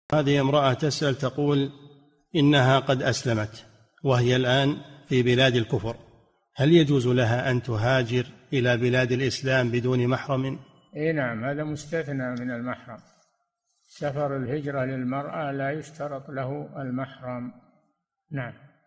هذه امرأة تسأل تقول إنها قد أسلمت وهي الآن في بلاد الكفر، هل يجوز لها أن تهاجر إلى بلاد الإسلام بدون محرم؟ نعم، هذا مستثنى من المحرم. سفر الهجرة للمرأة لا يشترط له المحرم. نعم.